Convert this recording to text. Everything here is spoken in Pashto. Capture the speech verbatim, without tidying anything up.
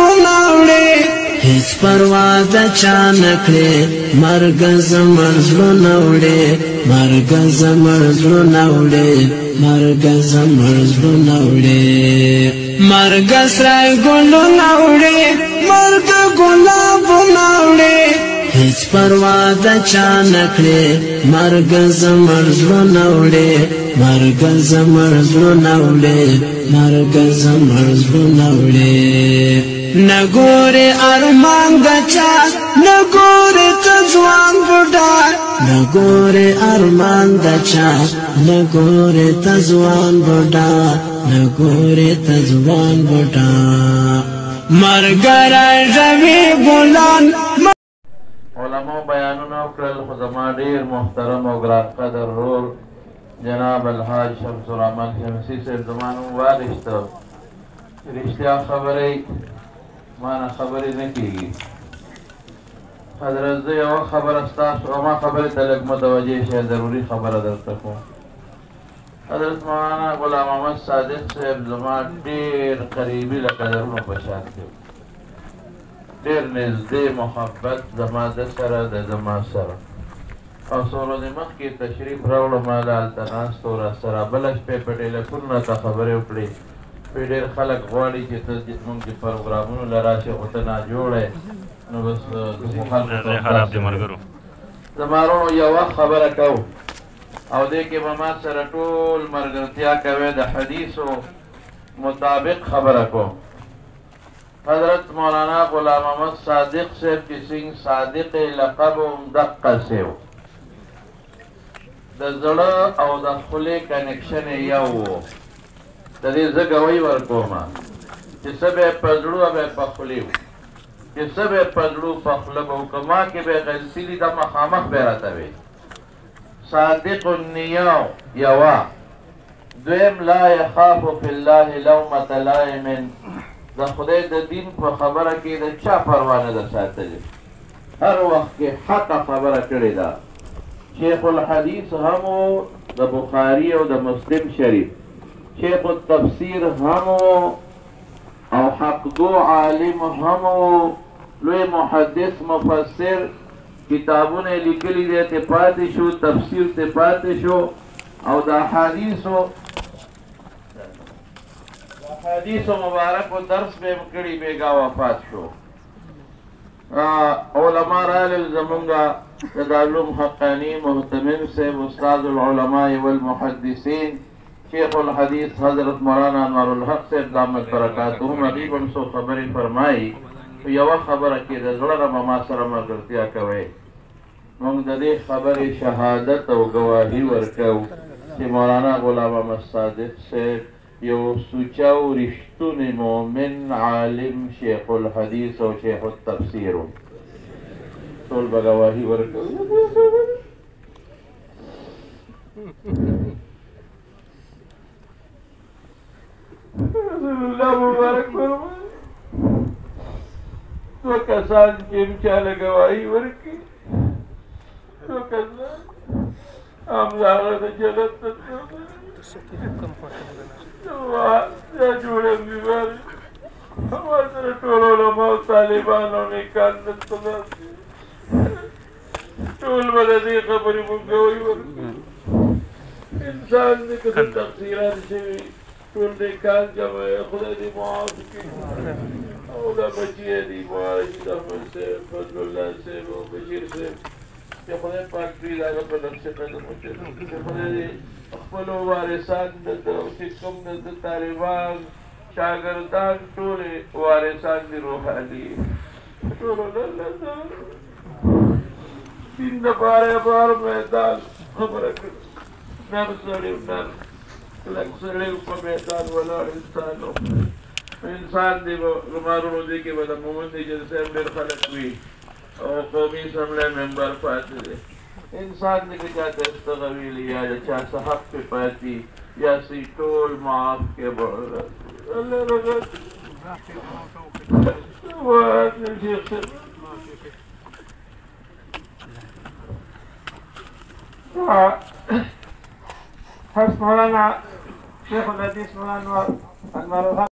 بناوړي هیڅ پروا د چا نکړي مرګ زمړ زړونه وړي مرګ زمړ زړونه وړي مرګ زمړ زړونه وړي مرګ سره ګلونه وړي مرګ ګلابونه وړي هیڅ پروا د چا نکړي مرګ زمړ زړونه وړي مرګ زمړ زړونه وړي مرګ زمړ زړونه وړي نګوري ارمان دچا نګوري تزوان بډا نګوري ارمان دچا نګوري تزوان بډا نګوري تزوان بډا مرګ راځي ګلان علماء بیانونه وکړل خو زما ډېر محترم او ګران قدر رور جناب الحاج شمس الرحمن شمسی صاحب زما نوم واغېسته رښتیا خبرې مانه خبرې نه کېږي حضرت زه یوه خبره ستاسو ما خبرې ته لږ متوجه شئ ضروري خبره درته کوم حضرت مولانا غلام محمد صادق صاحب زما ډېر قریبي لکه درونه په شان کې ډېر نږدې محبت زما د سره د زما سره او څو ورځې مخکې تشریف راوړم هله هلته ناست و راسره بله شپې په ټیلیفون راته خبرې وکړې وی ډېر خلک غواړي چې ته زموږ د پروګرامونو له راشې خو ته ناجوړی نو بس زما وروڼو یوه خبره کوو او دې کې به ما سره ټول ملګرتیا کوئ د حدیثو مطابق خبره کوم حضرت مولانا غلام محمد صادق صاحب چې څنګه صادق لقب هم دقسې و د زړه او د خولې کنیکشن یې یو و د دې زه ګوی ورکومه چې څه به یې په زړه به یې په خولې و چې څه به یې په زړه په خوله به و که ما کې به یې غلطي لیده مخامخ به یې راته وی صادق النیه یوه دویم لا یخاف فی الله لومة لائم د خدای د دین په خبره کې د چا پروا نه ده ساتلې هر وخت کې حقه خبره کړې ده شیخ الحدیث هم د بخاري او د مسلم شریف شیخ التفسیر هم او حقدو عالم هم لوی محدث مفسر کتابونه لیکلي دی ته پاتې شو تفسیر ته پاتې شو او د احادیثو حدیثو مبارک و درس به مکړی بیگا وفات شو علماء رالل زمونږه د دارالعلوم حقانی محتمم صاحب استاد العلماء والمحدثین شیخ الحدیث حضرت مولانا انوار الحق صاحب دامت برکاتهم هغوی به هم څو خبرې فرمایي یوه خبره کې د زړه نه به ما سره ملګرتیا کوئ موږ د دې خبرې شهادت او ګواهي ورکوو چې مولانا غلام محمد صادق صاحب یو سوچه و رښتونی مؤمن عالم شیخ الحدیث او شیخ التفسیر ټول به ګواهي ورکوي الله مبارک فرمایي دوه کسان چې هم چاله ګواهي ورکړي دوه کسان همدغه د جنت ته یا جوړه بیماري ما سره ټول علما او طالبان او نیکان دلته ناست ټول به د دې خبرې مونږ ګواهي ورکړو انسان دی که څه تقصیرات شوي ټول نیکان جمع خدای دې معاف کړي او دا بچي یې دي رشید احمد صاحب فضل الله صاحب او بشیر صاحب چې خدای پاک دوی د هغه په نقش قدم وچلوي چې خدای دې خپلو وارثان دلته چې کوم د طالبان شاګردان ټولې وارثان دي روحاني ټولو دلته دین دپاره بار میدان خبره کړې نر سړی نر کلک سړی په میدان ولاړ انسان و انسان دی زما وروڼو دې کې به د مومن دی چې صاحب ډېر خلک وي او قومي اسمبلی ممبر پاتې دی انسان دی که چا ته استغه ویلي یا د چا څه حق پې پاتې یا سي ټول معاف کې به الله رغت شیخ صاحب حسن مولانا شيخ الحديث مولانا انوار